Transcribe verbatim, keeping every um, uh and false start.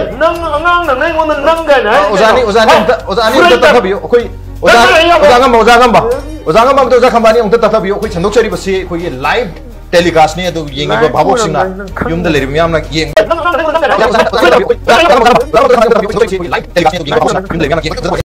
nâng ngang nâng này ngon nâng cái này ozani ozani ozani ta ta thabiyo khoi ozanga ozanga ba ozanga ba to za khambani ong ta thabiyo khoi chandok chari basi khoi live telecast ne adu yengi ba bhabok singna yum da leri myam na yeng live telecast ne yum da leri myam na